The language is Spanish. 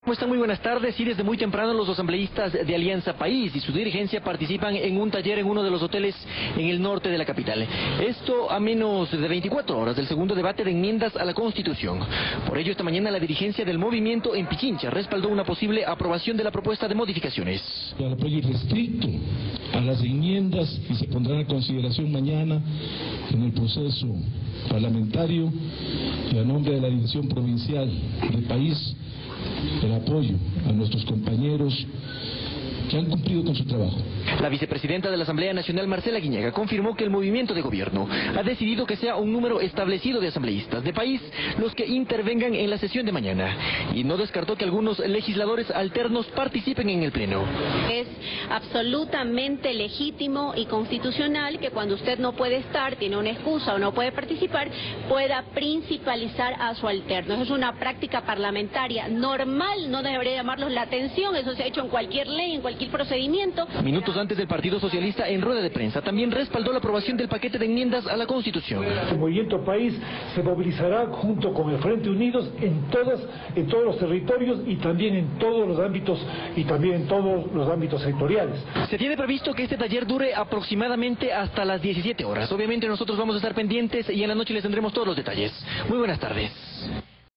¿Cómo están? Muy buenas tardes. Y desde muy temprano los asambleístas de Alianza País y su dirigencia participan en un taller en uno de los hoteles en el norte de la capital. Esto a menos de 24 horas del segundo debate de enmiendas a la Constitución. Por ello, esta mañana la dirigencia del movimiento en Pichincha respaldó una posible aprobación de la propuesta de modificaciones. El apoyo irrestricto a las enmiendas y se pondrán a consideración mañana en el proceso parlamentario y a nombre de la Dirección Provincial del País, el apoyo a nuestros compañeros que han cumplido con su trabajo. La vicepresidenta de la Asamblea Nacional, Marcela Guiñaga, confirmó que el movimiento de gobierno ha decidido que sea un número establecido de asambleístas de país los que intervengan en la sesión de mañana, y no descartó que algunos legisladores alternos participen en el pleno. Es absolutamente legítimo y constitucional que cuando usted no puede estar, tiene una excusa o no puede participar, pueda principalizar a su alterno. Eso es una práctica parlamentaria normal, no debería llamarlos la atención, eso se ha hecho en cualquier ley, en cualquier procedimiento. Minutos antes del Partido Socialista, en rueda de prensa, también respaldó la aprobación del paquete de enmiendas a la Constitución. El Movimiento País se movilizará junto con el Frente Unidos en todos los territorios y también en todos los ámbitos sectoriales. Se tiene previsto que este taller dure aproximadamente hasta las 17 horas. Obviamente nosotros vamos a estar pendientes y en la noche les tendremos todos los detalles. Muy buenas tardes.